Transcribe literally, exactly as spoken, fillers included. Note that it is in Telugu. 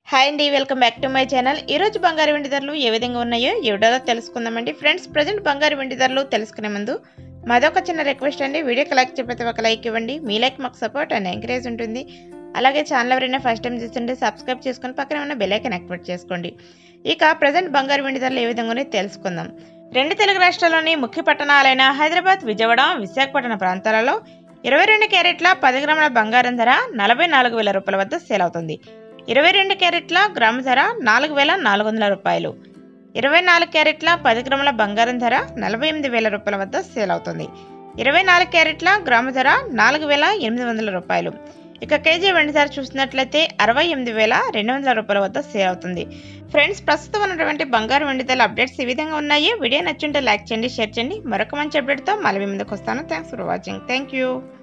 హాయ్ అండి, welcome back to my channel. ఈ రోజు బంగారు వెండి ధరలు ఏ విధంగా ఉన్నాయో ఈ వీడియోలో తెలుసుకుందామండి. ఫ్రెండ్స్, ప్రజెంట్ బంగారు వెండి ధరలు తెలుసుకునే ముందు మాదొక చిన్న రిక్వెస్ట్ అండి. వీడియోకి లైక్ చెప్పి ప్రతి ఒక్క లైక్ ఇవ్వండి. మీ లైక్ మాకు సపోర్ట్ అండ్ ఎంకరేజ్ ఉంటుంది. అలాగే ఛానల్ ఎవరైనా ఫస్ట్ టైం చూస్తుంటే సబ్స్క్రైబ్ చేసుకొని పక్కన ఉన్న బెల్ ఐకాన్ యాక్టివేట్ చేసుకోండి. ఇక ప్రజెంట్ బంగారు వెండి ధరలు ఏ విధంగా ఉన్నాయో తెలుసుకుందాం. రెండు తెలుగు రాష్ట్రాల్లోని ముఖ్య పట్టణాలైన హైదరాబాద్, విజయవాడ, విశాఖపట్నం ప్రాంతాలలో ఇరవై రెండు క్యారెట్ల పది గ్రాముల బంగారం ధర నలభై నాలుగు వేల రూపాయల వద్ద సేల్ అవుతుంది. ఇరవై రెండు క్యారెట్ల గ్రాము ధర నాలుగు వేల నాలుగు వందల రూపాయలు. ఇరవై నాలుగు క్యారెట్ల పది గ్రాముల బంగారం ధర నలభై ఎనిమిది వేల రూపాయల వద్ద సేల్ అవుతుంది. ఇరవై నాలుగు క్యారెట్ల గ్రాము ధర నాలుగు వేల ఎనిమిది వందల రూపాయలు. ఇక కేజీ వెండి ధర చూసినట్లయితే అరవై ఎనిమిది వేల రెండు వందల రూపాయల వద్ద సేల్ అవుతుంది. ఫ్రెండ్స్, ప్రస్తుతం ఉన్నటువంటి బంగారు వెండి ధరల అప్డేట్స్ ఈ విధంగా ఉన్నాయి. వీడియో నచ్చుంటే లైక్ చేయండి, షేర్ చేయండి. మరొక మంచి అప్డేట్తో మళ్ళీ ముందుకు వస్తాను. Thanks for watching. Thank you.